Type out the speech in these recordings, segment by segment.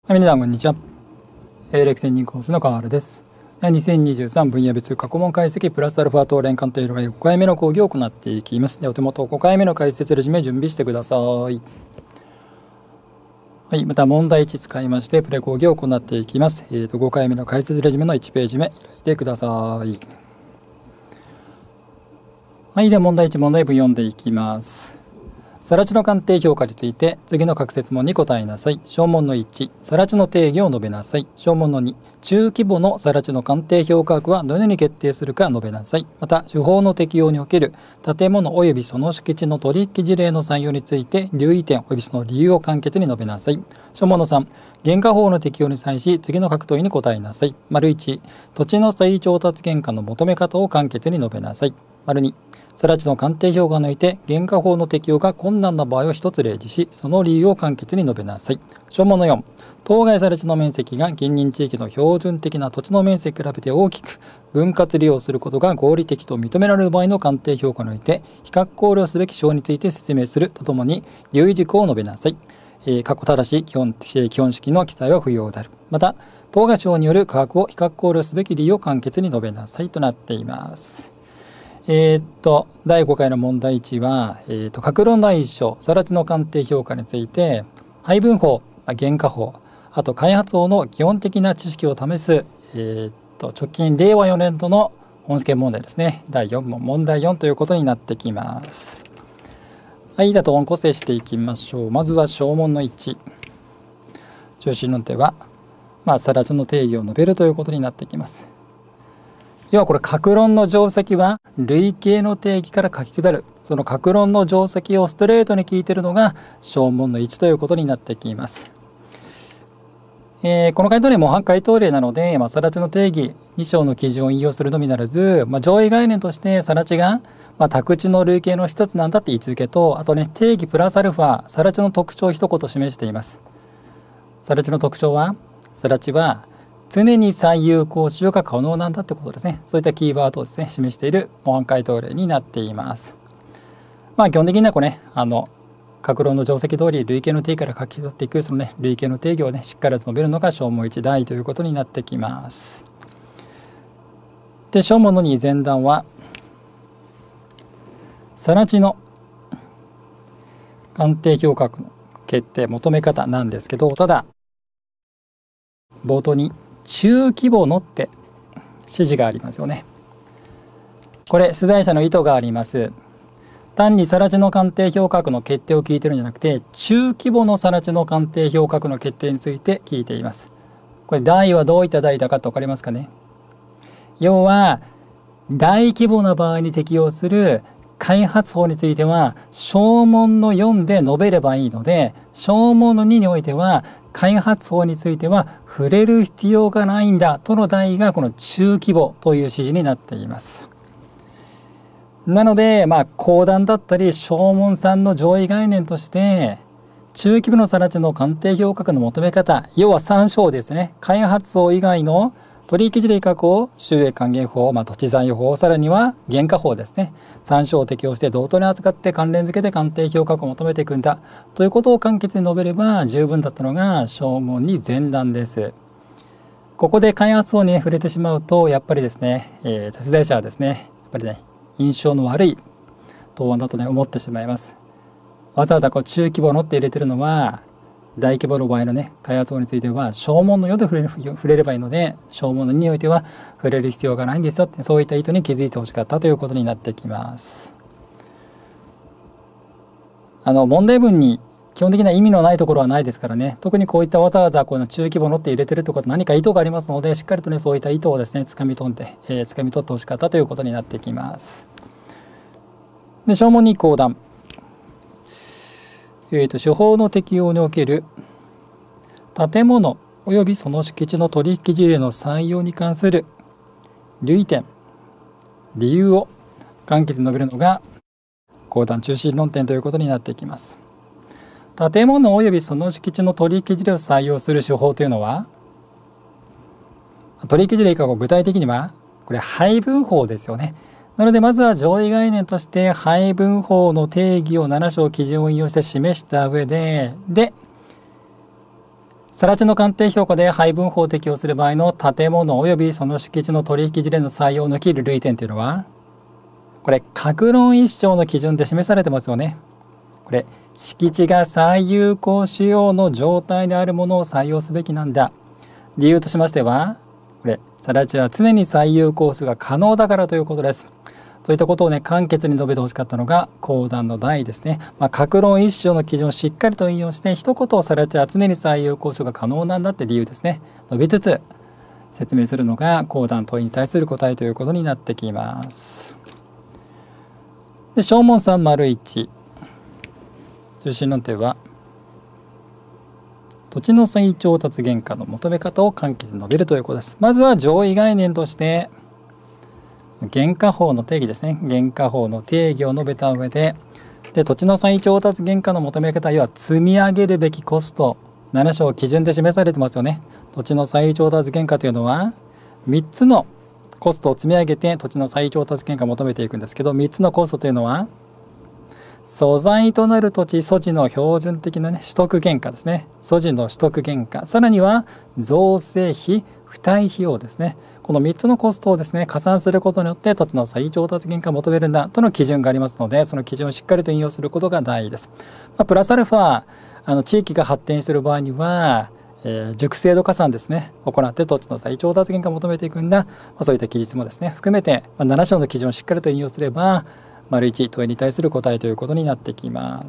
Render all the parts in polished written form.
はい、皆さんこんにちは。歴専任コースの川原です。2023分野別過去問解析プラスアルファ等連関定5回目の講義を行っていきます。でお手元5回目の解説レジュメ準備してください。はい、また問題1使いましてプレ講義を行っていきます。5回目の解説レジュメの1ページ目開いてください。はい、では問題1、問題文読んでいきます。更地の鑑定評価について次の各設問に答えなさい。小問の1、更地の定義を述べなさい。小問の2、中規模の更地の鑑定評価額はどのように決定するか述べなさい。また、手法の適用における建物及びその敷地の取引事例の採用について留意点及びその理由を簡潔に述べなさい。小問の3、原価法の適用に際し次の各問いに答えなさい。丸1、土地の再調達原価の求め方を簡潔に述べなさい。丸2、更地の鑑定評価において原価法の適用が困難な場合を一つ例示し、その理由を簡潔に述べなさい。小問の4、当該更地の面積が近隣地域の標準的な土地の面積に比べて大きく分割利用することが合理的と認められる場合の鑑定評価において比較考慮すべき項について説明するとともに留意事項を述べなさい。ただし基本式の記載は不要である。また、当該項による価格を比較考慮すべき理由を簡潔に述べなさいとなっています。第5回の問題1は、各論内書、更地の鑑定評価について、配分法、原価法、あと開発法の基本的な知識を試す、直近令和4年度の本試験問題ですね。第4問、問題4ということになってきます。はい、では答案構成していきましょう。まずは小問の1。中心の手は、更地の定義を述べるということになってきます。要はこれ、各論の定積は類型の定義から書き下る。その各論の定積をストレートに聞いているのが小問の1ということになってきます。この回答例模範回答例なので、更地の定義2章の基準を引用するのみならず、上位概念として更地が宅地の類型の一つなんだって位置づけと、あとね、定義プラスアルファ、更地の特徴を一言示しています。更地の特徴は、更地は常に最有効使用が可能なんだってことですね。そういったキーワードをですね、示している模範回答例になっています。基本的にはこれね、各論の定積通り類型の定義から書き取っていくそのね、類型の定義をね、しっかりと述べるのが小問1題ということになってきます。で、小問の2前段は、更地の鑑定評価額の決定、求め方なんですけど、ただ、冒頭に中規模のって指示がありますよね。これ、出題者の意図があります。単に更地の鑑定評価額の決定を聞いてるんじゃなくて、中規模の更地の鑑定評価額の決定について聞いています。これ、題はどういった題だかと分かりますかね。要は、大規模な場合に適用する開発法については、小問の4で述べればいいので、小問の2においては、開発法については触れる必要がないんだとの題がこの中規模という指示になっています。なので、公団だったり小問3の上位概念として中規模の更地の鑑定評価額の求め方、要は3章ですね。開発法以外の取引事例確保、収益還元法、土地残余法、さらには原価法ですね。3章を適用して同等に扱って関連付けで鑑定評価額を求めていくんだということを簡潔に述べれば十分だったのが小問2前段です。ここで開発法に、触れてしまうとやっぱりですね、出題者はですね、やっぱりね、印象の悪い答案だとね、思ってしまいます。わざわざ中規模のって入れてるのは、大規模の場合のね、開発法については小問の4で触れればいいので、小問の2においては触れる必要がないんですよって、そういった意図に気づいてほしかったということになってきます。問題文に基本的な意味のないところはないですからね、特にこういったわざわざこの中規模のって入れてるってことは何か意図がありますので、しっかりとね、そういった意図をですね、掴み取ってほしかったということになってきます。で、小問2公団。手法の適用における建物及びその敷地の取引事例の採用に関する留意点、理由を簡潔に述べるのが公団中心論点ということになっていきます。建物及びその敷地の取引事例を採用する手法というのは、取引事例具体的にはこれ配分法ですよね。なのでまずは上位概念として配分法の定義を7章基準を引用して示した上で、 更地の鑑定評価で配分法を適用する場合の建物及びその敷地の取引事例の採用の切る類点というのは、これ、各論一章の基準で示されてますよね。これ、敷地が最有効使用の状態であるものを採用すべきなんだ。理由としましては、これ、更地は常に最有効数が可能だからということです。そういったことをね、簡潔に述べてほしかったのが講談の題ですね。各論一章の基準をしっかりと引用して、一言を更地は常に最有効数が可能なんだって理由ですね。述べつつ、説明するのが講談問いに対する答えということになってきます。で、小問 3-1。中心論点は、土地の再調達原価の求め方を簡潔に述べるということです。まずは上位概念として、原価法の定義ですね。原価法の定義を述べた上で、土地の再調達原価の求め方、要は積み上げるべきコスト、7章基準で示されてますよね。土地の再調達原価というのは、3つのコストを積み上げて土地の再調達原価を求めていくんですけど、3つのコストというのは、素材となる土地、素地の標準的な、取得原価ですね。素地の取得原価。さらには、造成費、付帯費用ですね。この3つのコストをですね、加算することによって土地の再調達原価を求めるんだとの基準がありますので、その基準をしっかりと引用することが大事です。プラスアルファ、地域が発展している場合には、熟成度加算ですね、行って土地の再調達原価を求めていくんだ。そういった記述もですね、含めて、7章の基準をしっかりと引用すれば、1問いに対する答えということになってきます。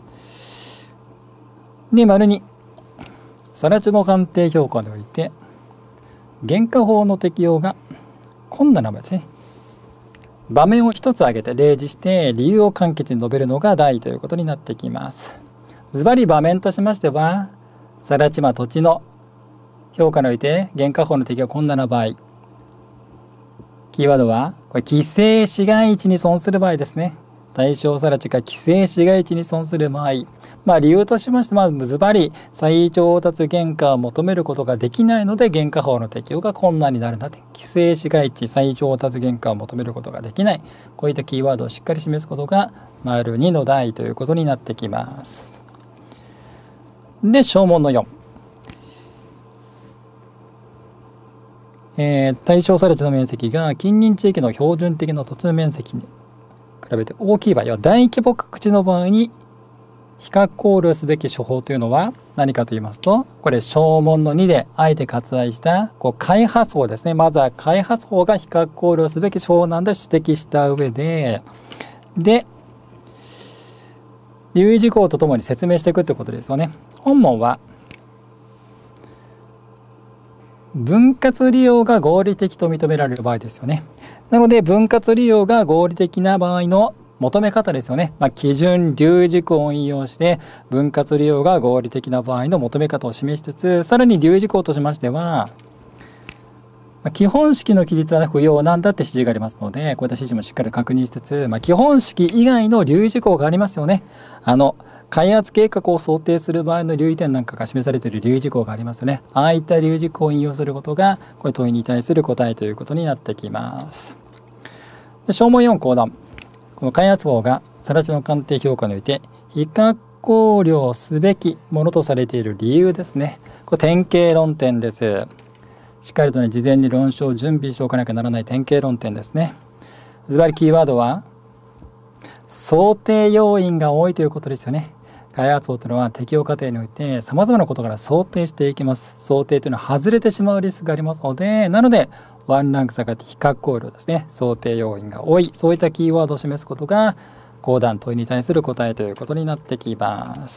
で、2、更地の鑑定評価において、原価法の適用が困難な場合ですね。場面を一つ挙げて例示して理由を簡潔に述べるのが題ということになってきます。ズバリ場面としましては、更地土地の評価において原価法の適用が困難な場合、キーワードはこれ規制市街地に損する場合ですね。対象更地が規制市街地に損する場合、理由としまして、ズバリ再調達原価を求めることができないので原価法の適用が困難になるんだって。規制市街地再調達原価を求めることができない。こういったキーワードをしっかり示すことが2の題ということになってきます。で、小問の4。対象更地の面積が近隣地域の標準的な土地の面積に比べて大きい場合は、大規模各地の場合に比較考慮すべき処方というのは何かと言いますと、これ小問の2であえて割愛した開発法ですね。まずは開発法が比較考慮すべき処方なんで指摘した上で、留意事項とともに説明していくということですよね。本問は分割利用が合理的と認められる場合ですよね。なので分割利用が合理的な場合の求め方ですよね。基準留意事項を引用して分割利用が合理的な場合の求め方を示しつつ、さらに留意事項としましては、基本式の記述は不要なんだって指示がありますので、こういった指示もしっかり確認しつつ、基本式以外の留意事項がありますよね。開発計画を想定する場合の留意点なんかが示されている留意事項がありますよね。ああいった留意事項を引用することが、これ問いに対する答えということになってきます。で、小問4講談。この開発法が更地の鑑定評価において比較考慮すべきものとされている理由ですね。これ典型論点です。しっかりとね、事前に論証を準備しておかなきゃならない典型論点ですね。ズバリキーワードは想定要因が多いということですよね。開発法というのは適用過程において様々なことから想定していきます。想定というのは外れてしまうリスクがありますので、なのでワンランク下がって比較考慮ですね。想定要因が多い。そういったキーワードを示すことが講談問いに対する答えということになってきます。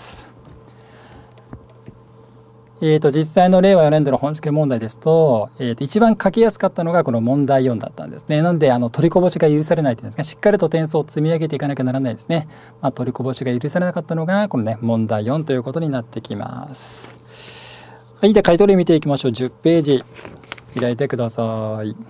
実際の令和4年度の本試験問題ですと、一番書きやすかったのがこの問題4だったんですね。なので取りこぼしが許されないというんですか、しっかりと点数を積み上げていかなきゃならないですね。取りこぼしが許されなかったのがこのね問題4ということになってきます。はい、では回答例見ていきましょう。10ページ開いてください。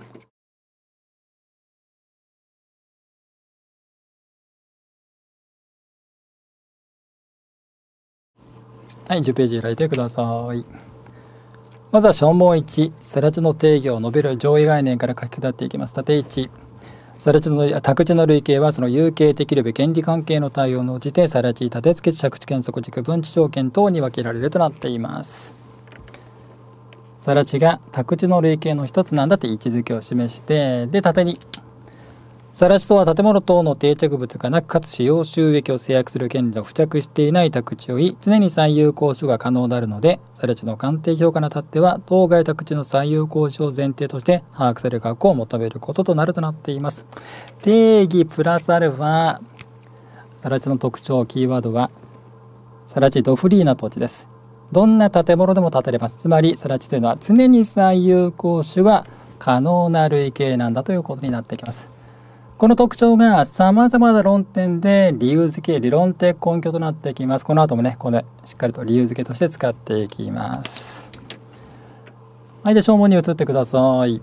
はい、10ページ開いてください。まずは小問1、更地の定義を述べる上位概念から書き下っていきます。縦1、更地の宅地の類型はその有形的及び権利関係の対応に応じて更地、立て付け地、借地権則軸、分地条件等に分けられるとなっています。 更地が宅地の類型の一つなんだって位置づけを示して、で縦に更地とは建物等の定着物がなく、かつ使用収益を制約する権利の付着していない宅地より常に再有効種が可能であるので、更地の鑑定評価にあたっては当該宅地の再有効種を前提として把握される額を求めることとなるとなっています。定義プラスアルファ、更地の特徴キーワードは更地ドフリーな土地です。どんな建物でも建てれます。つまり更地というのは常に再有効種が可能な類型なんだということになってきます。この特徴が様々な論点で理由付け、理論的根拠となってきます。この後もね、これしっかりと理由付けとして使っていきます。はい、で、小問に移ってください。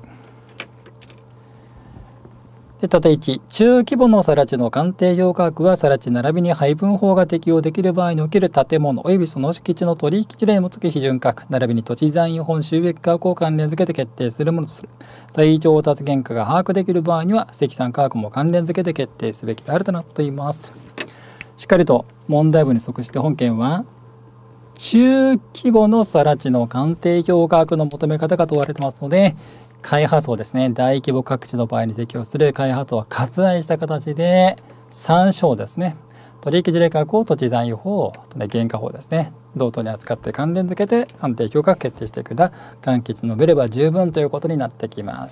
で、縦1、中規模の更地の鑑定評価額は、更地並びに配分法が適用できる場合における建物及びその敷地の取引事例も付き基準価格、並びに土地残余本収益価格を関連付けて決定するものとする。再調達原価が把握できる場合には、積算価格も関連付けて決定すべきであるとなっています。しっかりと問題文に即して本件は、中規模の更地の鑑定評価額の求め方が問われてますので、開発法ですね。大規模各地の場合に適用する開発法は割愛した形で参照ですね。取引事例価格を土地残余法、原価法ですね。同等に扱って関連付けて鑑定評価を決定していくだ。簡潔述べれば十分ということになってきます。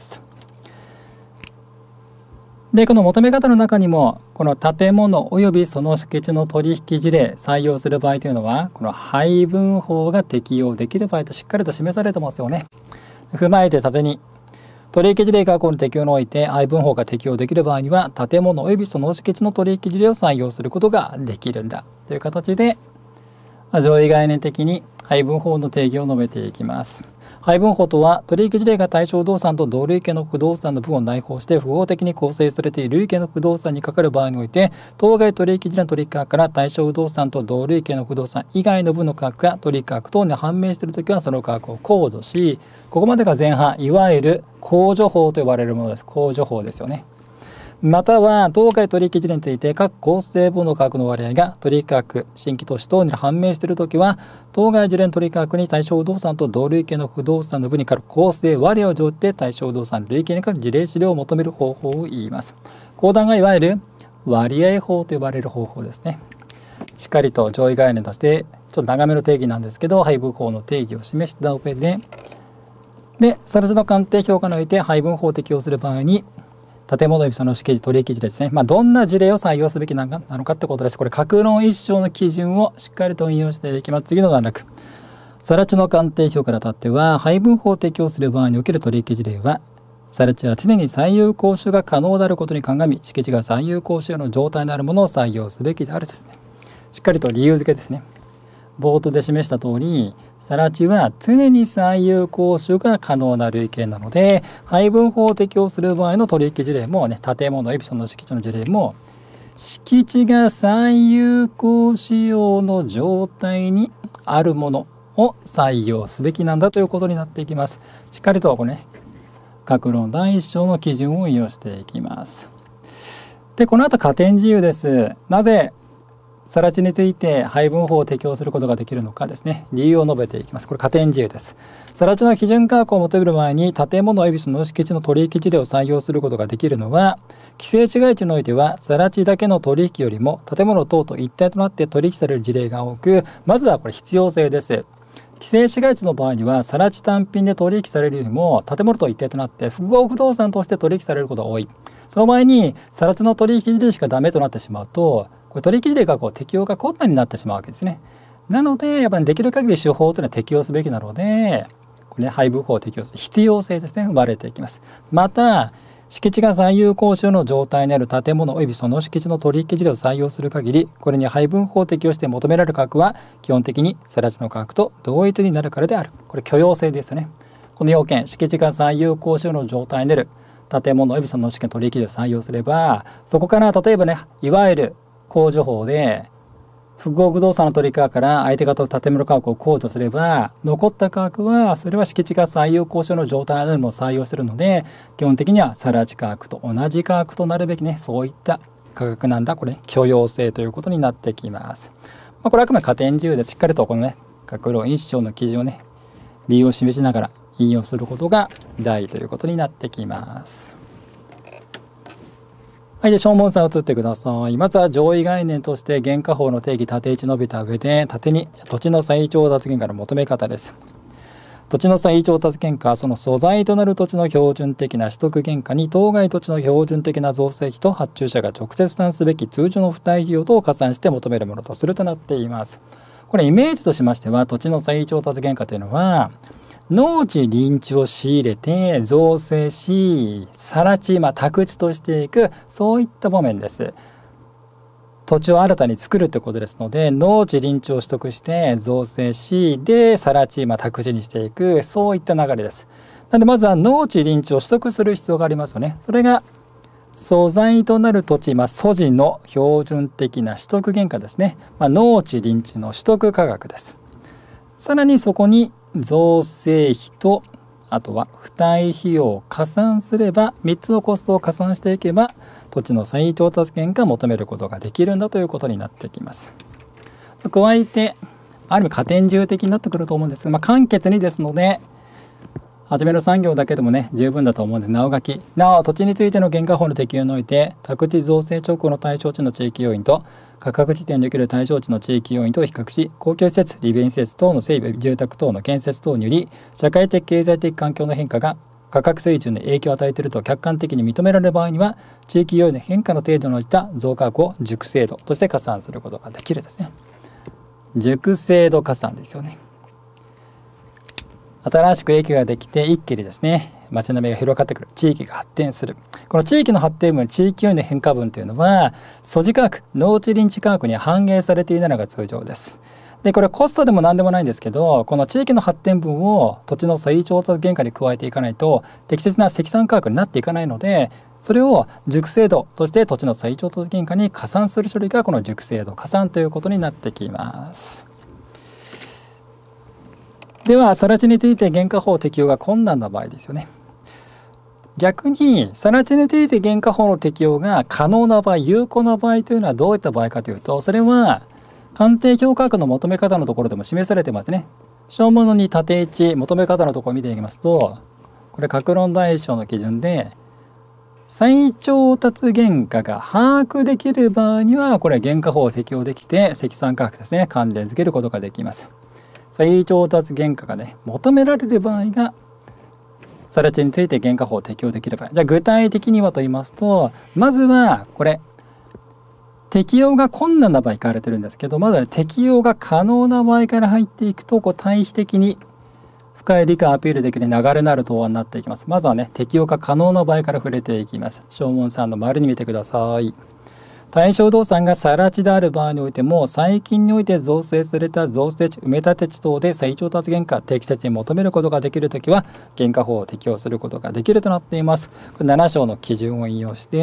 で、この求め方の中にも、この建物及びその敷地の取引事例採用する場合というのは、この配分法が適用できる場合としっかりと示されてますよね。踏まえて縦に、取引事例価格の適用において配分法が適用できる場合には、建物及びその敷地の取引事例を採用することができるんだという形で、上位概念的に配分法の定義を述べていきます。配分法とは、取引事例が対象不動産と同類型の不動産の分を内包して複合的に構成されている類型の不動産にかかる場合において、当該取引事例の取引価格から対象不動産と同類型の不動産以外の分の価格が取引価格等に判明しているときは、その価格を控除し、ここまでが前半、いわゆる控除法と呼ばれるものです。控除法ですよね。または、当該取引事例について各構成分の価格の割合が取引価格、新規投資等に判明しているときは、当該事例の取引価格に対象不動産と同類型の不動産の分にかかる構成割合を乗じて対象不動産類型にかかる事例資料を求める方法を言います。後段がいわゆる割合法と呼ばれる方法ですね。しっかりと上位概念として、ちょっと長めの定義なんですけど、配分法の定義を示した上で、更地の鑑定評価において配分法を適用する場合に、建物及びその敷地取引事例ですね。どんな事例を採用すべきなのかってことです。これ、各論一章の基準をしっかりと引用していきます。次の段落。更地の鑑定評価にあたっては、配分法を適用する場合における取引事例は、更地は常に最有効種が可能であることに鑑み、敷地が最有効種の状態にあるものを採用すべきであるですね。しっかりと理由付けですね。冒頭で示した通り、更地は常に最有効種が可能な類型なので、配分法を適用する場合の取引事例もね、建物及びその敷地の事例も、敷地が最有効使用の状態にあるものを採用すべきなんだということになっていきます。しっかりとこれね、各論第一章の基準を引用していきます。で、この後加点自由です。なぜ更地について配分法を適用することができるのかですね。理由を述べていきます。これ加点自由です。更地の基準価格を求める前に建物及びその敷地の取引事例を採用することができるのは、規制市街地においては更地だけの取引よりも建物等と一体となって取引される事例が多く、まずはこれ必要性です。規制市街地の場合には更地単品で取引されるよりも建物と一体となって複合不動産として取引されることが多い。その場合に更地の取引事例しかダメとなってしまうと、これ取引事例が適用が困難になってしまうわけですね。なのでやっぱりできる限り手法というのは適用すべきなので、これ、ね、配分法を適用する必要性ですね、生まれていきます。また敷地が最有効種の状態にある建物及びその敷地の取引事例を採用する限り、これに配分法を適用して求められる価格は基本的に更地の価格と同一になるからである。これ許容性ですよね。この要件、敷地が最有効種の状態にある建物及びその敷地の取引事例を採用すれば、そこから例えばね、いわゆる控除法で複合不動産の取り価格から相手方の建物価格を控除すれば、残った価格はそれは敷地が最有効種の状態でも採用するので、基本的には更地価格と同じ価格となるべきね、そういった価格なんだ。これ許容性ということになってきます。これはあくまで加点自由でしっかりとこのね、各論一章の記事をね、理由を示しながら引用することが大事ということになってきます。はい、で小問さん移ってください。まずは上位概念として原価法の定義縦位置述べた上で、縦に土地の再調達原価の求め方です。土地の再調達原価はその素材となる土地の標準的な取得原価に当該土地の標準的な造成費と発注者が直接負担すべき通常の負担費用等を加算して求めるものとするとなっています。これイメージとしましては、土地の再調達原価というのは農地林地を仕入れて造成し、更地、宅地としていく、そういった場面です。土地を新たに作るということですので、農地林地を取得して造成し、で更地、宅地にしていく、そういった流れです。なのでまずは農地林地を取得する必要がありますよね。それが素材となる土地、素地の標準的な取得原価ですね。農地林地の取得価格です。さらにそこに造成費と、あとは付帯費用を加算すれば、3つのコストを加算していけば、土地の再調達原価を求めることができるんだということになってきます。加えて、ある意味加点重的になってくると思うんですが、簡潔にですので、初めの3行だけでもね、十分だと思うんです。なお書き。なお、土地についての原価法の適用において、宅地造成直後の対象地の地域要因と、価格地点における対象地の地域要因とを比較し、公共施設、利便施設等の整備、住宅等の建設等により、社会的経済的環境の変化が価格水準に影響を与えていると客観的に認められる場合には、地域要因の変化の程度に応じた増加額を熟成度として加算することができるですね。熟成度加算ですよね。新しく駅ができて一気にですね、街並みが広がってくる、地域が発展する。この地域の発展分、地域要因の変化分というのは、素地価格、農地林地価格に反映されていないのが通常です。で、これコストでも何でもないんですけど、この地域の発展分を土地の再調達原価に加えていかないと、適切な積算価格になっていかないので、それを熟成度として土地の再調達原価に加算する処理がこの熟成度加算ということになってきます。では、更地について原価法適用が困難な場合ですよね。逆に、更地について原価法の適用が可能な場合、有効な場合というのはどういった場合かというと、それは、鑑定評価額の求め方のところでも示されてますね。小物に縦位置、求め方のところを見ていきますと、これ、各論大小の基準で、再調達原価が把握できる場合には、これ、原価法を適用できて、積算価格ですね、関連付けることができます。再調達原価がね、求められる場合が、更地について原価法を適用できる場合。じゃあ具体的にはと言いますと、まずはこれ、適用が困難な場合書かれてるんですけど、まずは適用が可能な場合から入っていくと、対比的に深い理解をアピールできる流れのある答案になっていきます。まずはね、適用が可能な場合から触れていきます。小問3の丸に見てください。対象動産が更地である場合においても、最近において造成された造成地、埋め立て地等で再調達原価、適切に求めることができるときは、原価法を適用することができるとなっています。これ7章の基準を引用して、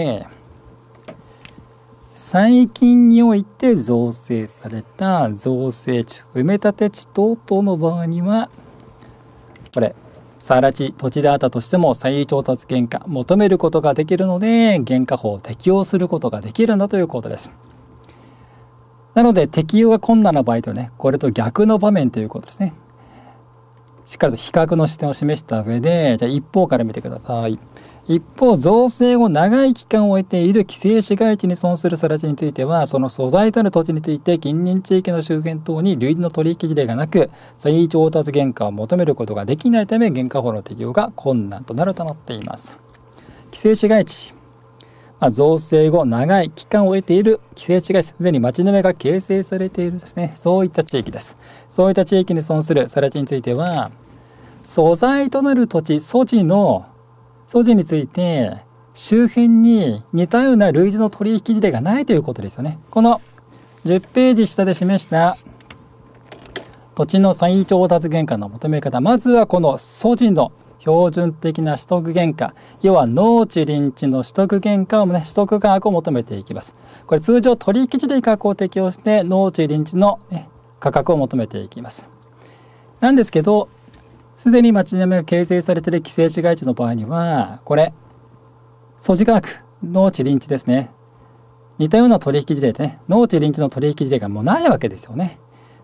最近において造成された造成地、埋め立て地等々の場合には、これ、更地、土地であったとしても再調達原価求めることができるので、原価法を適用することができるんだということです。なので適用が困難な場合とね、これと逆の場面ということですね。しっかりと比較の視点を示した上で、じゃあ一方から見てください。一方、造成後長い期間を終えている規制市街地に損する更地については、その素材となる土地について近隣地域の周辺等に類似の取引事例がなく、再調達原価を求めることができないため、原価法の適用が困難となるとなっています。規制市街地。造成後長い期間を終えている規制市街地、すでに町並みが形成されているですね、そういった地域です。そういった地域に損する更地については、素材となる土地、素地について周辺に似たような類似の取引事例がないということですよね。この10ページ下で示した土地の再調達原価の求め方、まずはこの素地の標準的な取得原価、要は農地林地の取得原価をね、取得価格を求めていきます。これ通常取引事例価格を適用して農地林地の、価格を求めていきます。なんですけど、すでに町並みが形成されている規制市街地の場合には、これ、素地価格、農地林地ですね。似たような取引事例でね、農地林地の取引事例がもうないわけですよね。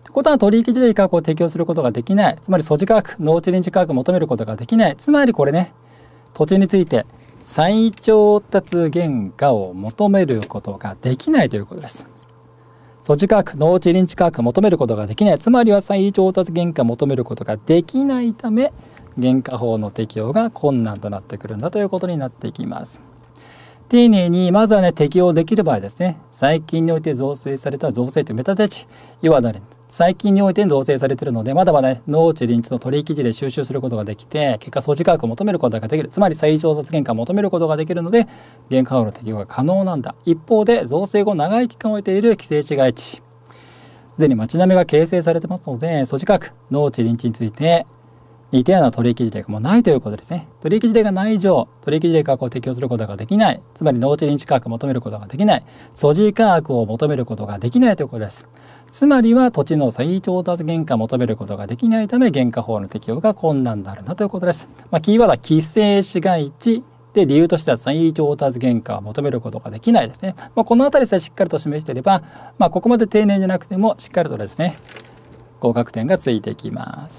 ことは取引時で価格を提供することができない。つまり、租地価格、農地臨時価格を求めることができない。つまりこれね、土地について再調達原価を求めることができないということです。租地価格、農地臨地価格を求めることができない。つまりは再調達原価を求めることができないため、原価法の適用が困難となってくるんだということになっていきます。丁寧にまずはね、適用できる場合ですね、最近において造成された造成というメタデ値、要は最近において造成されているので、まだまだ、ね、農地臨地の取引時で収集することができて、結果租地価格を求めることができる。つまり再調達原価を求めることができるので、原価法の適用が可能なんだ。一方で、造成後長い期間を置いている規制地街地、すでに町並みが形成されてますので、租地価格、農地臨地について、似たような取引事例がもうないということですね。取引事例がない以上、取引事例価格を適用することができない。つまり農地臨地価格を求めることができない。租地価格を求めることができないということです。つまりは土地の再調達原価を求めることができないため、原価法の適用が困難であるんだということです。キーワードは規制市街地で、理由としては再調達原価を求めることができないですね。このあたりさえしっかりと示していれば、ここまで丁寧じゃなくてもしっかりとですね、合格点がついてきます。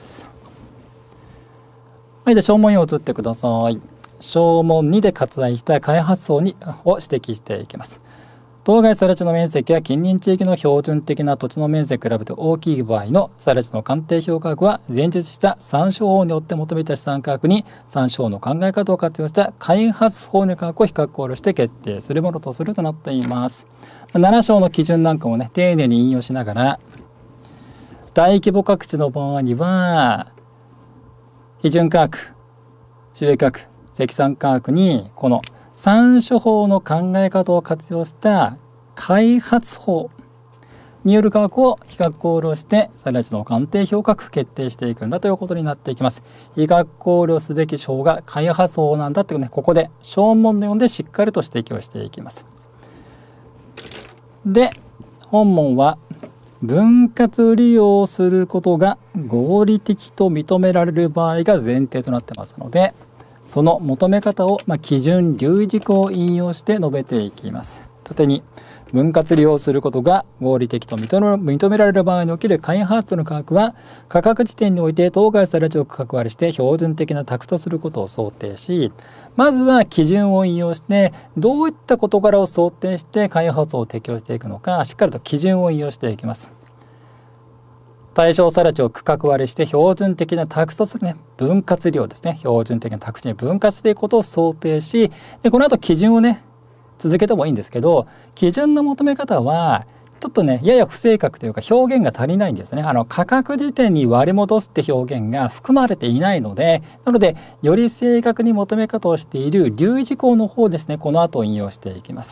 はい、で小問4を移ってください。小問2で割愛した開発層を指摘していきます。当該更地の面積や近隣地域の標準的な土地の面積に比べて大きい場合の更地の鑑定評価額は、前述した参照法によって求めた資産価格に参照法の考え方を活用した開発法の価格を比較考慮して決定するものとするとなっています。7章の基準なんかもね、丁寧に引用しながら、大規模各地の場合には、批准価格、収益価格、積算価格にこの参照法の考え方を活用した開発法による価格を比較考慮して更地の鑑定評価額決定していくんだということになっていきます。比較考慮すべき章が開発法なんだっていうね、ここで小問の読んでしっかりと指摘をしていきます。で、本問は分割利用することが合理的と認められる場合が前提となってますので、その求め方を基準留意事項を引用して述べていきます。縦に分割利用することが合理的と認められる場合における開発の価格は、価格時点において当該更地を区画割りして標準的な宅とすることを想定し、まずは基準を引用してどういった事柄を想定して開発を適用していくのか、しっかりと基準を引用していきます。対象更地を区画割りして標準的な宅とするね、分割利用ですね、標準的な宅地に分割していくことを想定し、でこの後基準をね続けてもいいんですけど、基準の求め方はちょっとねやや不正確というか表現が足りないんですね。価格時点に割り戻すって表現が含まれていないので、なのでより正確に求め方をしている留意事項の方ですね、この後引用していきます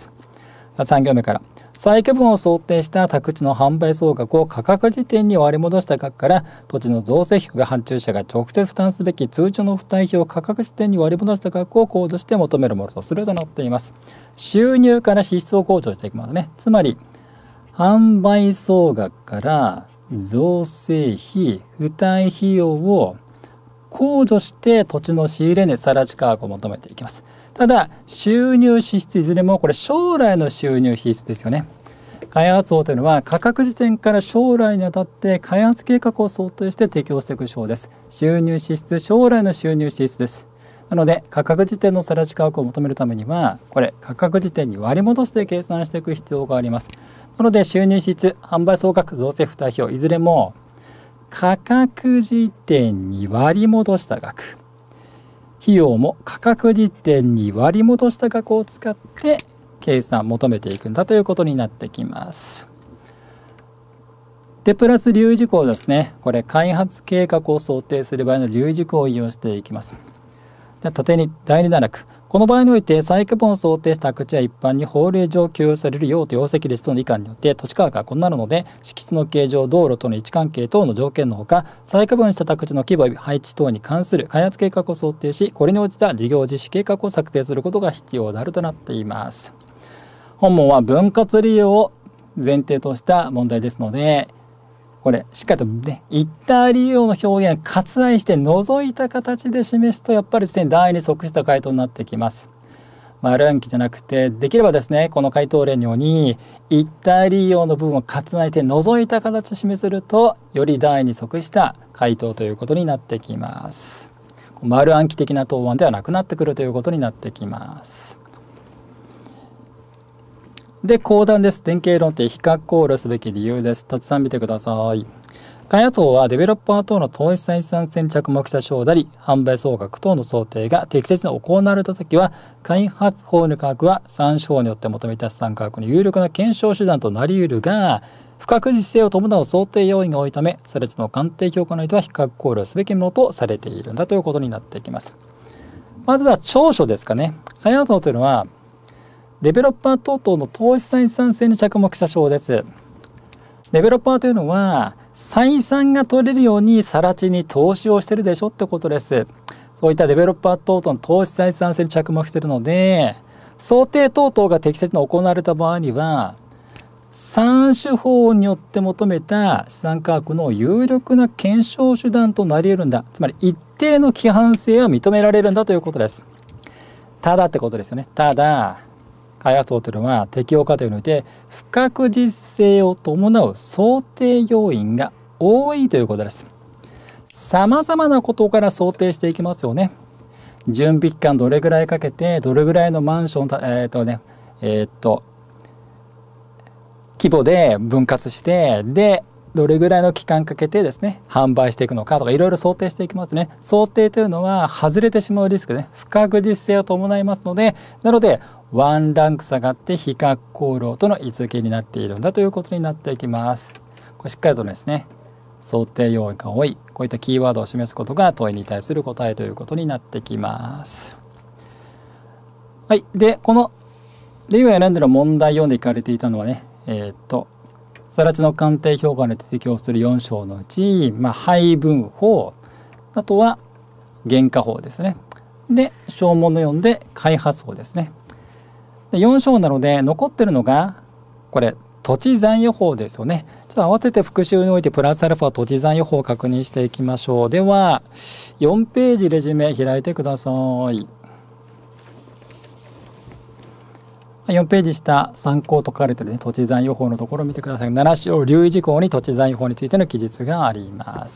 。3行目から、再区分を想定した宅地の販売総額を価格時点に割り戻した額から土地の造成費や発注者が直接負担すべき通常の付帯費を価格時点に割り戻した額を考慮して求めるものとするとなっています。収入から支出を控除していきますね。つまり販売総額から造成費、付帯費用を控除して土地の仕入れ値、更地価格を求めていきます。ただ収入支出いずれもこれ将来の収入支出ですよね。開発法というのは価格時点から将来にあたって開発計画を想定して適用していく章です。収入支出、将来の収入支出です。なので価格時点の更地価格を求めるためにはこれ価格時点に割り戻して計算していく必要があります。なので収入支出、販売総額、造成付帯費用いずれも価格時点に割り戻した額、費用も価格時点に割り戻した額を使って計算求めていくんだということになってきます。でプラス留意事項ですね。これ開発計画を想定する場合の留意事項を引用していきます。で縦に第2段落、この場合において再区分を想定した宅地は一般に法令上許容される用途容積率との以下によって土地価格が異なるので、敷地の形状、道路との位置関係等の条件のほか、再区分した宅地の規模及び配置等に関する開発計画を想定し、これに応じた事業実施計画を策定することが必要であるとなっています。本問は分割利用を前提とした問題ですので、これしっかりとね一体利用の表現を割愛して除いた形で示すとやっぱりですね、第に即した回答になってきます。 丸暗記じゃなくて、できればですね、この回答例のように、一体利用の部分を割愛して除いた形を示せると、より大に即した回答ということになってきます。丸暗記的な答案ではなくなってくるということになってきます。で、後段です。典型論点、比較考慮すべき理由です。たくさん見てください。開発法はデベロッパー等の投資採算性に着目した賞であり、販売総額等の想定が適切に行われたときは、開発法の価格は参照によって求めた資産価格の有力な検証手段となり得るが、不確実性を伴う想定要因が多いため、それぞれの鑑定評価においては比較考慮すべきものとされているんだということになってきます。まずは長所ですかね。開発法というのは、デベロッパー等々の投資採算性に着目した賞です。デベロッパーというのは、採算が取れるように更地に投資をしてるでしょってことです。そういったデベロッパー等々の投資採算性に着目しているので、想定等々が適切に行われた場合には、3手法によって求めた資産価格の有力な検証手段となり得るんだ。つまり一定の規範性は認められるんだということです。ただってことですよね。ただ、開発法というのは適用過程において不確実性を伴う想定要因が多いということです。さまざまなことから想定していきますよね。準備期間どれぐらいかけて、どれぐらいのマンション、規模で分割して、で、どれぐらいの期間かけてですね、販売していくのかとかいろいろ想定していきますね。想定というのは外れてしまうリスクね、不確実性を伴いますので、なので、ワンランク下がって比較考慮との位置づけになっているんだということになっていきます。これしっかりとですね、想定要因が多い、こういったキーワードを示すことが問いに対する答えということになってきます。はい。で、この例を選んでの問題読んでいかれていたのはね、更地の鑑定評価に適用する4章のうち、配分法、あとは原価法ですね。で、小問の4で開発法ですね。で4章なので残ってるのがこれ土地残余法ですよね。ちょっと合わせて復習においてプラスアルファ土地残余法を確認していきましょう。では4ページレジュメ開いてください。4ページ下参考と書かれている、ね、土地残余法のところを見てください。7章留意事項に土地残余法についての記述があります。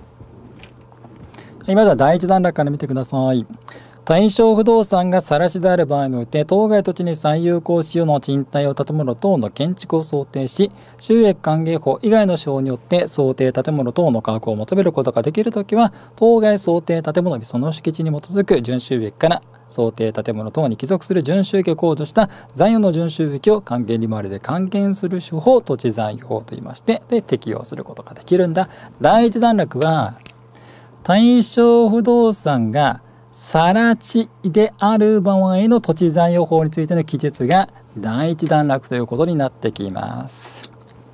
まずは第一段落から見てください。対象不動産が更地である場合において、当該土地に最有効使用の賃貸用建物等の建築を想定し、収益還元法以外の省によって想定建物等の価格を求めることができるときは、当該想定建物にその敷地に基づく準収益から想定建物等に帰属する準収益を考慮した残余の準収益を還元利回りで還元する手法を土地残余法といいまして、で適用することができるんだ。第一段落は対象不動産が更地である場合の土地残余法についての記述が第一段落ということになってきます。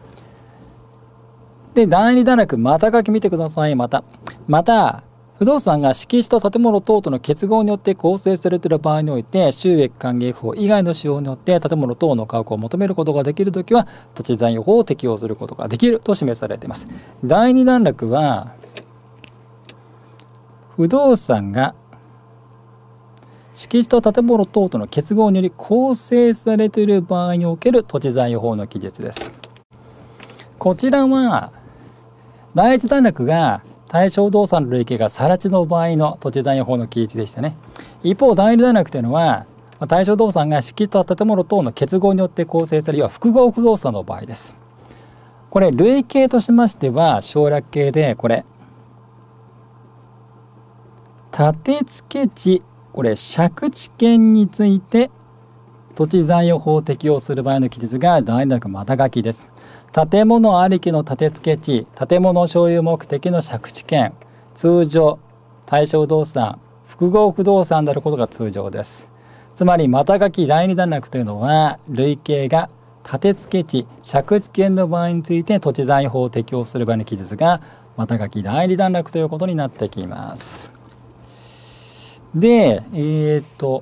で、第二段落、また書き見てください。また、不動産が敷地と建物等との結合によって構成されている場合において、収益還元法以外の使用によって建物等の価格を求めることができるときは、土地残余法を適用することができると示されています。第二段落は、不動産が敷地と建物等との結合により構成されている場合における土地残余法の記述です。こちらは第一段落が対象不動産の累計が更地の場合の土地残余法の記述でしたね。一方第二段落というのは対象不動産が敷地と建物等の結合によって構成される複合不動産の場合です。これ累計としましては省略形で、これ建付地、これ借地権について土地残余法を適用する場合の記述が第二段落また書きです。建物ありきの建付地、建物所有目的の借地権、通常対象不動産、複合不動産であることが通常です。つまりまた書き第二段落というのは累計が建付地、借地権の場合について土地残余法を適用する場合の記述がまた書き第二段落ということになってきます。で、5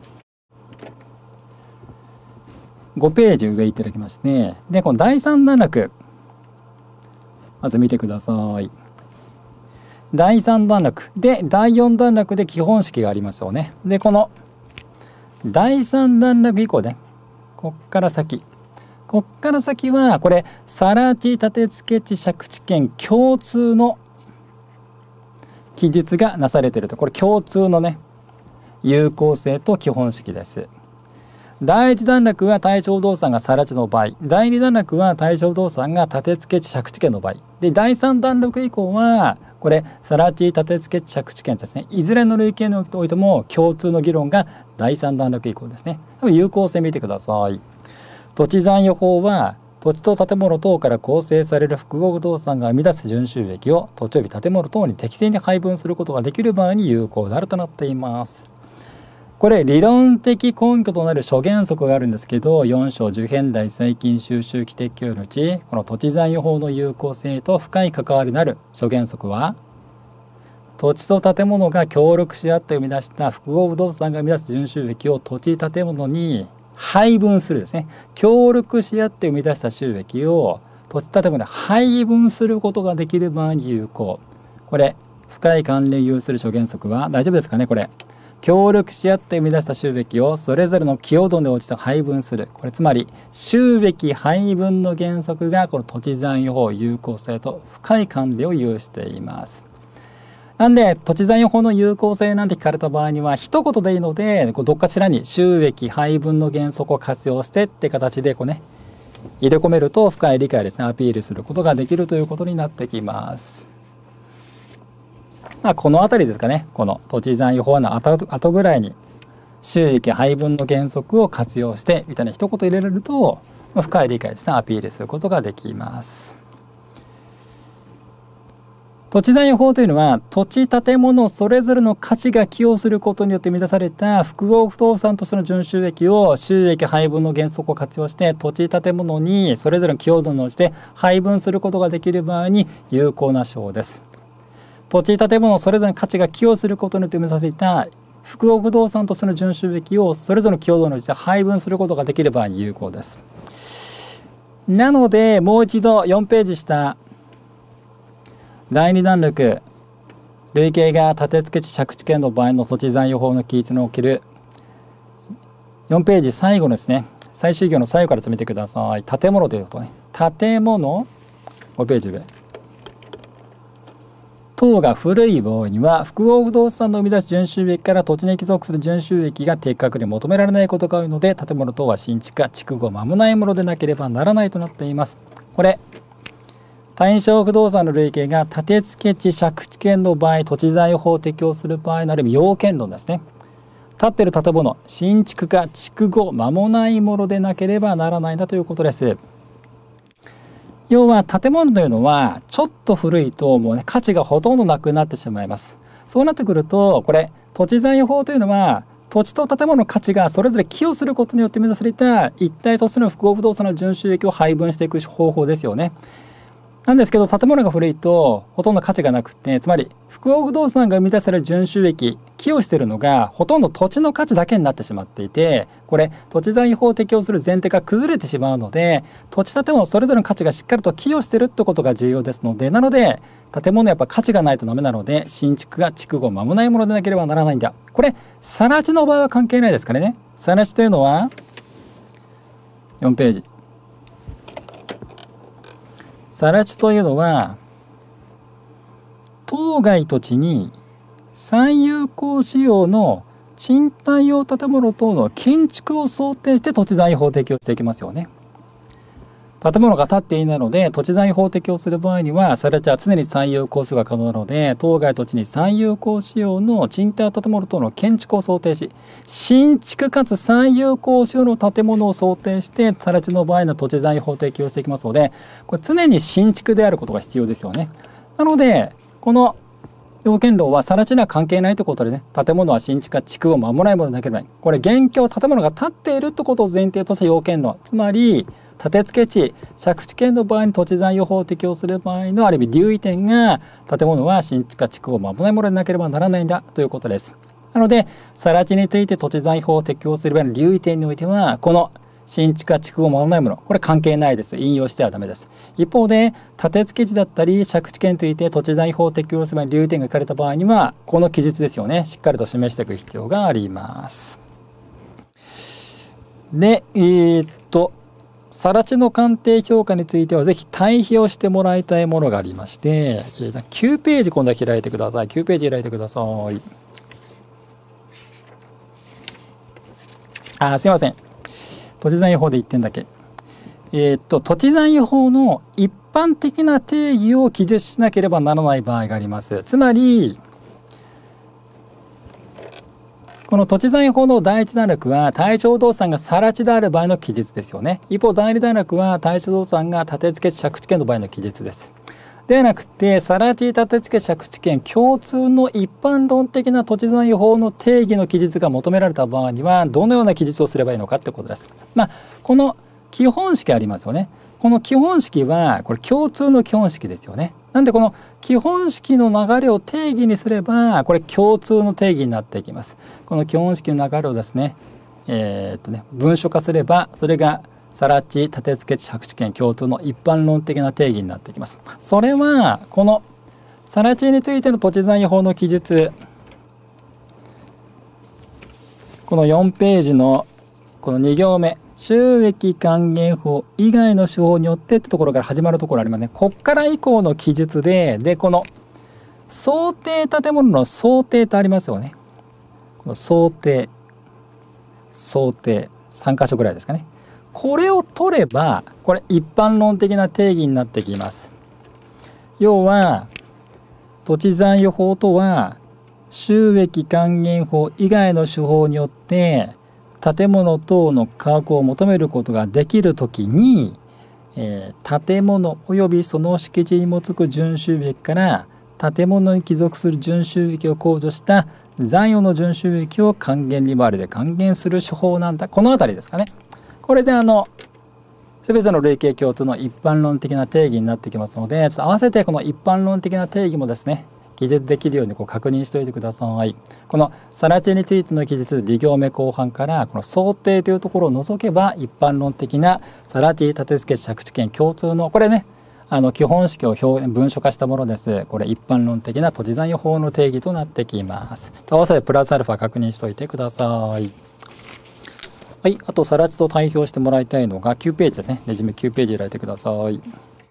ページ上いただきまして、で、この第3段落、まず見てください。第3段落で、第4段落で基本式がありますよね。で、この第三段落以降ね、こっから先はこれ更地立て付地借地権共通の記述がなされていると。これ共通のね有効性と基本式です。第一段落は対象不動産が更地の場合、第二段落は対象不動産が立て付地借地権の場合で、第三段落以降はこれ更地立て付地借地権ですね。いずれの類型においても共通の議論が第三段落以降ですね。有効性見てください。土地残余法は土地と建物等から構成される複合不動産が生み出す純収益を土地及び建物等に適正に配分することができる場合に有効であるとなっています。これ理論的根拠となる諸原則があるんですけど、4章受変代最近収集規適用のうちこの土地残余法の有効性と深い関わりのある諸原則は、土地と建物が協力し合って生み出した複合不動産が生み出す純収益を土地建物に配分するですね。協力し合って生み出した収益を土地建物に配分することができる場合に有効。これ深い関連を有する諸原則は大丈夫ですかね。これ協力し合って生み出した収益をそれぞれの寄与度に応じて配分する。これつまり収益配分の原則がこの土地残余法有効性と深い関連を有しています。なんで土地残余法の有効性なんて聞かれた場合には一言でいいので、どっかしらに収益配分の原則を活用してって形で入れ込めると深い理解ですね、アピールすることができるということになってきます。この辺りですかね。この土地残余法の後ぐらいに収益配分の原則を活用してみたいな一言入れられると、深い理解ですね、アピールすることができます。土地残余法というのは土地建物それぞれの価値が寄与することによって生み出された複合不動産としての純収益を収益配分の原則を活用して土地建物にそれぞれの寄与度に応じて配分することができる場合に有効な章です。土地建物それぞれの価値が寄与することによって生み出された複合不動産としての純収益をそれぞれの寄与度に応じて配分することができる場合に有効です。なのでもう一度4ページ下第2段落類型が立て付地借地権の場合の土地残余法の記述における4ページ最後ですね、最終行の最後から詰めてください。建物ということね。建物5ページ上等が古い場合には複合不動産の生み出す純収益から土地に帰属する純収益が的確に求められないことが多いので、建物等は新築か築後間もないものでなければならないとなっています。これ対象不動産の類型が立て付地借地権の場合、土地残余法を適用する場合のある意味要件論ですね。建っている建物新築か築後間もないものでなければならないんだということです。要は建物というのはちょっと古いともう価値がほとんどなくなってしまいます。そうなってくるとこれ土地残余法というのは土地と建物の価値がそれぞれ寄与することによって生み出された一体としての複合不動産の純収益を配分していく方法ですよね。なんですけど建物が古いとほとんど価値がなくて、つまり複合不動産が生み出される純収益寄与しているのがほとんど土地の価値だけになってしまっていて、これ土地残余法を適用する前提が崩れてしまうので、土地建物それぞれの価値がしっかりと寄与しているってことが重要ですので、なので建物やっぱ価値がないとダメなので新築が築後間もないものでなければならないんだ。これ更地の場合は関係ないですからね。更地というのは4ページ更地というのは当該土地に再有効使用の賃貸用建物等の建築を想定して土地残余法を適用していきますよね。建物が建っていないので土地残余法を適用する場合には更地は常に再有効使用が可能なので、当該土地に再有効使用の賃貸建物等の建築を想定し、新築かつ再有効使用の建物を想定して更地の場合の土地残余法を適用していきますので、これ常に新築であることが必要ですよね。なのでこの要件論は更地には関係ないということでね、建物は新築か築を守らないものでなければいけない。これ現況建物が建っているということを前提とした要件論、つまり立て付地借地権の場合に土地残余法を適用する場合のある意味留意点が、建物は新築か築を守らないものでなければならないんだということです。なので更地について土地残余法を適用する場合の留意点においては、この新築か築を守らないもの、これ関係ないです。引用してはダメです。一方で立て付地だったり借地権について土地残余法を適用する場合に留意点が書かれた場合にはこの記述ですよね、しっかりと示していく必要があります。 で、更地の鑑定評価についてはぜひ対比をしてもらいたいものがありまして、9ページ今度は開いてください。9ページ開いてください。すいません。土地財法で1点だけ。土地財法の一般的な定義を記述しなければならない場合があります。つまり、この土地財法の第一段落は対象動産が更地である場合の記述ですよね。一方第二段落は対象動産が立て付け地借地権の場合の記述です。ではなくて更地立て付け借地権共通の一般論的な土地財法の定義の記述が求められた場合にはどのような記述をすればいいのかってことです。この基本式ありますよね。この基本式はこれ共通の基本式ですよね。なんでこの基本式の流れを定義にすればこれ共通の定義になっていきます。この基本式の流れをですね、文書化すればそれが更地立て付け地借地権共通の一般論的な定義になってきます。それはこの更地についての土地財法の記述、この4ページのこの2行目収益還元法以外の手法によってってところから始まるところありますね。こっから以降の記述でこの想定建物の想定ってありますよね。この想定3箇所ぐらいですかね。これを取ればこれ一般論的な定義になってきます。要は土地財法とは収益還元法以外の手法によって建物等の価格を求めることができるときに、建物及びその敷地に基づく準収益から建物に帰属する準収益を控除した残余の準収益を還元利回りで還元する手法なんだ。この辺りですかね。これで全ての類型共通の一般論的な定義になってきますので、合わせてこの一般論的な定義もですね記述できるように確認しておいてください。この更地についての記述2行目後半からこの想定というところを除けば一般論的な更地立て付け地借地権共通のこれね基本式を文書化したものです。これ一般論的な土地財法の定義となってきます。合わせてプラスアルファ確認しておいてください。はい、あと更地と対比をしてもらいたいのが9ページですね。レジュメ9ページ開いてください。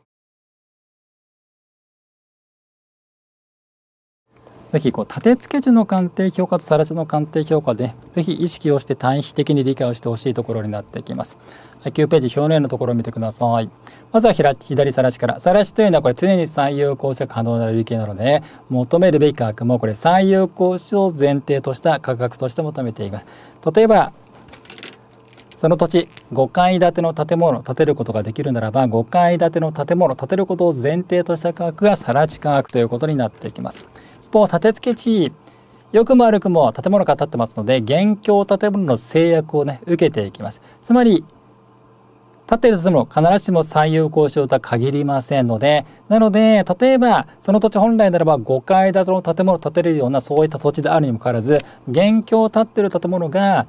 ぜひ立て付け地の鑑定評価と更地の鑑定評価でぜひ意識をして対比的に理解をしてほしいところになってきます。9ページ表面のところを見てください。まずは左更地から。更地というのはこれ常に最有効性可能な類型なので求めるべき価格もこれ最有効性を前提とした価格として求めています。例えばその土地5階建ての建物を建てることができるならば5階建ての建物を建てることを前提とした価格が更地価格ということになってきます。一方立て付け地良くも悪くも建物が建ってますので現況建物の制約を受けていきます。つまり建っている建物必ずしも最有効性とは限りませんので、なので例えばその土地本来ならば5階建ての建物を建てれるようなそういった土地であるにもかかわらず現況建っている建物が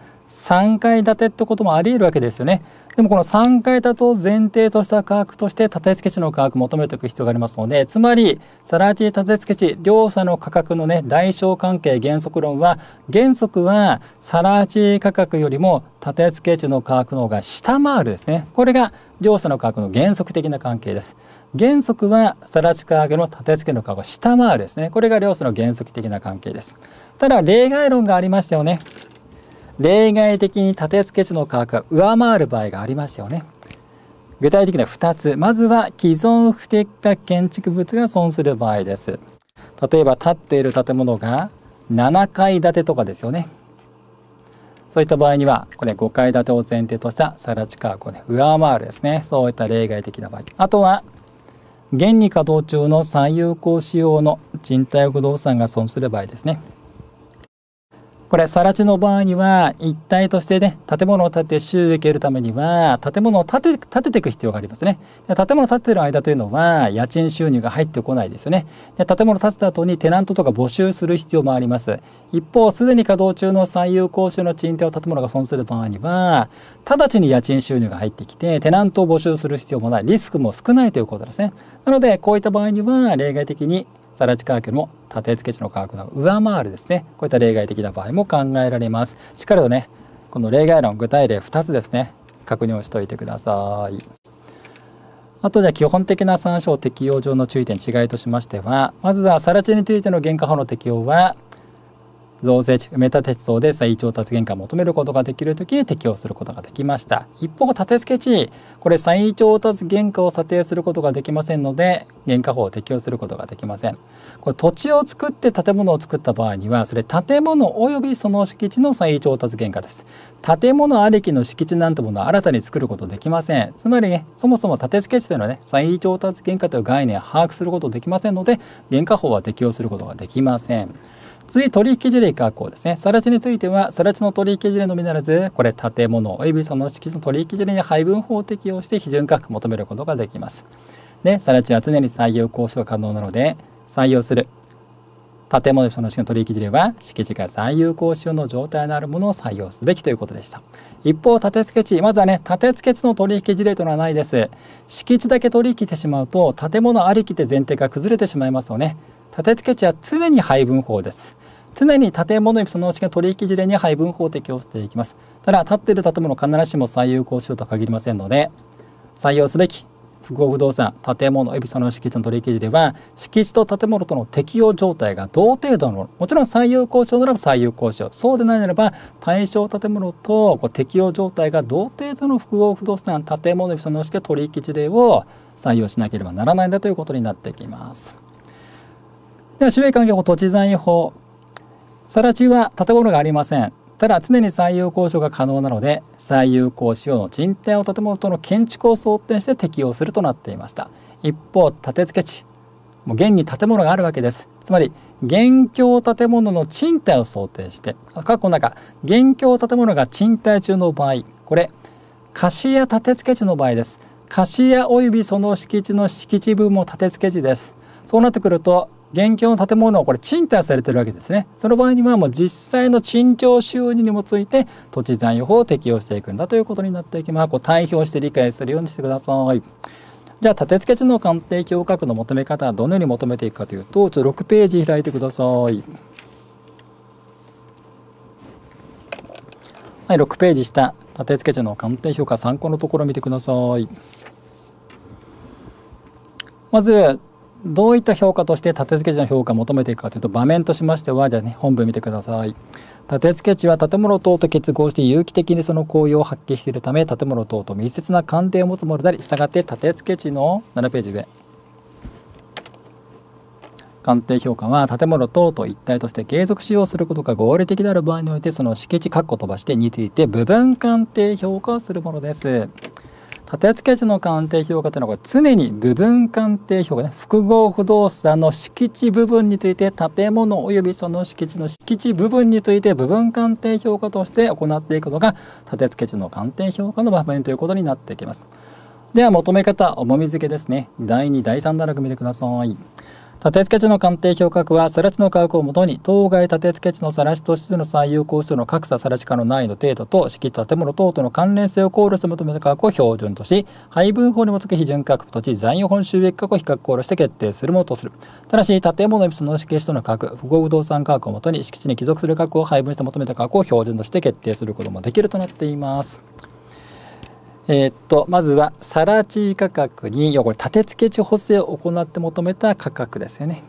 3階建てってこともあり得るわけですよね。でもこの3階建てを前提とした価格として建て付け地の価格を求めていく必要がありますので、つまり更地建て付け地両者の価格の大小関係原則論は原則は更地価格よりも建て付け地の価格の方が下回るですね。これが両者の価格の原則的な関係です。原則は更地価格の建て付けの価格を下回るですね。これが両者の原則的な関係です。ただ例外論がありましたよね。例外的に建て付け地の価格が上回る場合がありましたよね。具体的には2つ。まずは既存不適格建築物が損する場合です。例えば建っている建物が7階建てとかですよね。そういった場合にはこれ5階建てを前提とした更地価格を上回るですね。そういった例外的な場合。あとは現に稼働中の最有効使用の賃貸不動産が損する場合ですね。これ更地の場合には一体として建物を建て収益を得るためには建物を建てていく必要がありますね。で建物を建てている間というのは家賃収入が入ってこないですよね。で建物を建てた後にテナントとか募集する必要もあります。一方すでに稼働中の最有効収の賃貸を建物が損する場合には直ちに家賃収入が入ってきてテナントを募集する必要もない、リスクも少ないということですね。なのでこういった場合には例外的に更地価格よりも建て付け地の価格が上回るですね。こういった例外的な場合も考えられます。しっかりとこの例外論、具体例2つですね、確認をしておいてください。あとで基本的な参照適用上の注意点違いとしましては、まずは更地についての原価法の適用は、造成地、埋め立て鉄道で再調達原価を求めることができるときに適用することができました。一方、立て付け地、これ再調達原価を査定することができませんので、原価法を適用することができません。これ土地を作って建物を作った場合には、それ建物及びその敷地の再調達原価です。建物ありきの敷地なんてものは新たに作ることできません。つまりね、そもそも立て付け地というのはね、再調達原価という概念を把握することできませんので、原価法は適用することができません。次、取引事例確保ですね。更地については、更地の取引事例のみならず、これ建物及びその敷地の取引事例に配分法を適用して批准価格を求めることができます。で、更地は常に採用交渉が可能なので、採用する建物及びその敷地の取引事例は、敷地が最有効使用の状態のあるものを採用すべきということでした。一方、立て付け地、まずはね、立て付け地の取引事例というのはないです。敷地だけ取引してしまうと、建物ありきで前提が崩れてしまいますよね。立て付け地は常に配分法です。常に建物及びその敷地の取引事例に配分法を適用していきます。ただ、建っている建物必ずしも最有効使用とは限りませんので、採用すべき複合不動産、建物及びその敷地の取引事例は、敷地と建物との適用状態が同程度の、もちろん最有効使用ならば最有効使用、そうでないならば対象建物と適用状態が同程度の複合不動産、建物及びその敷地の取引事例を採用しなければならないんだということになってきます。では、収益関係法、土地財法。更地は建物がありません。ただ常に最有交渉が可能なので、最有効使用の賃貸を建物との建築を想定して適用するとなっていました。一方、建て付け地、もう現に建物があるわけです。つまり現況建物の賃貸を想定して、括弧の中、現況建物が賃貸中の場合、これ貸家建て付け地の場合です。貸家及びその敷地の敷地分も建て付け地です。そうなってくると、現況の建物はこれ賃貸されているわけですね。その場合にはもう実際の賃料収入にもついて土地残余法を適用していくんだということになっていきます。対比して理解するようにしてください。じゃあ、立て付け地の鑑定評価額の求め方はどのように求めていくかというと、ちょっと6ページ開いてください。はい、6ページ下、立て付け地の鑑定評価参考のところを見てください。まず、どういった評価として立て付け地の評価を求めていくかというと、場面としましては、じゃあね、本文見てください。立て付け地は建物等と結合して有機的にその効用を発揮しているため、建物等と密接な関係を持つものであり、したがって立て付け地の7ページ上。鑑定評価は建物等と一体として継続使用することが合理的である場合において、その敷地括弧飛ばしてについて部分鑑定評価をするものです。立て付け地の鑑定評価というのは常に部分鑑定評価ね、複合不動産の敷地部分について建物及びその敷地の敷地部分について部分鑑定評価として行っていくのが立て付け地の鑑定評価の場面ということになってきます。では、求め方、重み付けですね。第2、第3段落見てください。立て付け地の鑑定評価額は、更地の価格をもとに、当該立て付け地の更地としての最有効数の格差更地化の難易度程度と、敷地建物等との関連性を考慮して求めた価格を標準とし、配分法に基づく批准価格、土地残余本収益価格を比較考慮して決定するものとする。ただし、建物及びその敷地との価格、複合不動産価格をもとに、敷地に帰属する価格を配分して求めた価格を標準として決定することもできるとなっています。まずは、更地価格に、これ、立て付け地補正を行って求めた価格ですよね。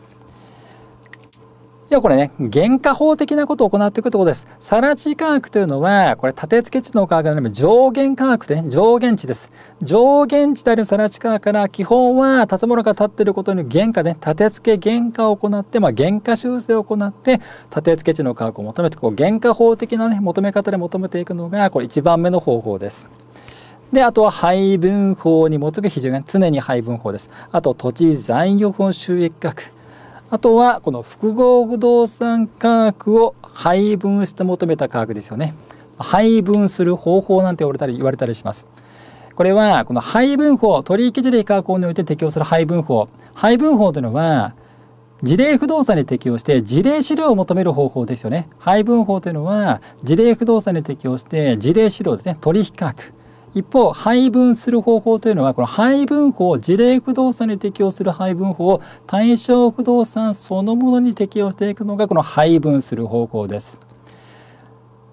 これね、原価法的なことを行っていくということです。更地価格というのは、これ、立て付け地の価格である上限価格でね、上限値です。上限値である更地価格から、基本は建物が建っていることに原価ね、立て付け原価を行って、原価修正を行って、立て付け地の価格を求めて、原価法的なね、求め方で求めていくのが、これ1番目の方法です。で、あとは配分法に基づく批准が常に配分法です。あと、土地残余本収益価格。あとは、この複合不動産価格を配分して求めた価格ですよね。配分する方法なんて言われたりします。これは、この配分法、取引事例価格において適用する配分法。配分法というのは、事例不動産に適用して事例資料を求める方法ですよね。配分法というのは、事例不動産に適用して事例資料ですね。取引価格。一方、配分する方法というのは、この配分法、事例不動産に適用する配分法を対象不動産そのものに適用していくのが、この配分する方法です。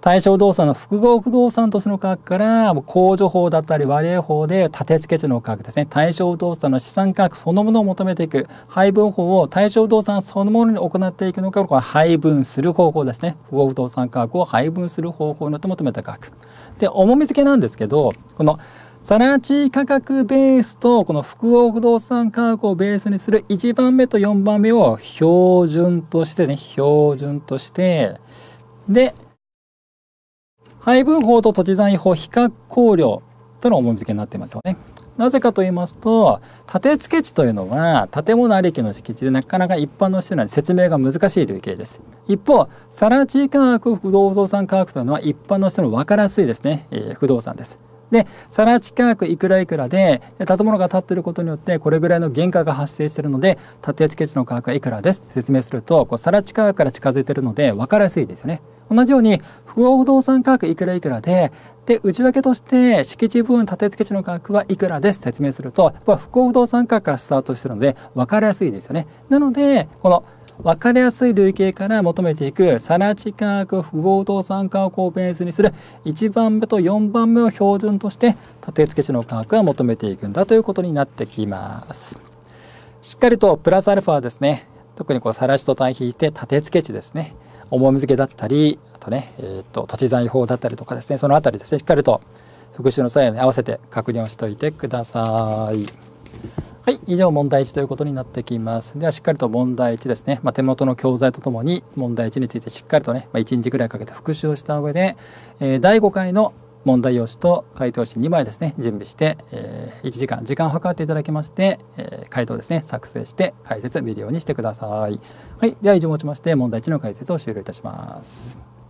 対象動作の複合不動産としての価格から控除法だったり割合法で立て付け地の価格ですね。対象動作の資産価格そのものを求めていく配分法を対象動産そのものに行っていくのか、これ配分する方法ですね。複合不動産価格を配分する方法によって求めた価格。で、重み付けなんですけど、この更地価格ベースとこの複合不動産価格をベースにする1番目と4番目を標準としてね、標準として、で、配分法と土地残余法比較考慮との重み付けになっていますよね。なぜかと言いますと、立て付け地というのは建物ありきの敷地でなかなか一般の人には説明が難しい類型です。一方、更地価格不動産価格というのは一般の人の分かりやすいですね、不動産です。で、更地価格いくらいくらで、建物が建っていることによってこれぐらいの原価が発生しているので、建て付け地の価格はいくらです説明すると、更地価格から近づいているので分かりやすいですよね。同じように複合不動産価格いくらいくらで、内訳として敷地部分建て付け地の価格はいくらです説明すると、やっぱ複合不動産価格からスタートしているので分かりやすいですよね。なのでこの分かりやすい類型から求めていく更地価格複合不動産価格をベースにする1番目と4番目を標準として建て付け地の価格は求めていくんだということになってきます。しっかりとプラスアルファですね、特に更地と対比して建て付け地ですね、重み付けだったり、あとね、土地残余法だったりとかですね、そのあたりですね、しっかりと復習の際に合わせて確認をしておいてください。はい、以上問題1ということになってきます。ではしっかりと問題1ですね、手元の教材とともに問題1についてしっかりとね、1日ぐらいかけて復習をした上で、第5回の問題用紙と回答紙2枚ですね、準備して、1時間を計っていただきまして、回答ですね、作成して解説ビデオにしてください。はい、では以上をもちまして問題1の解説を終了いたします。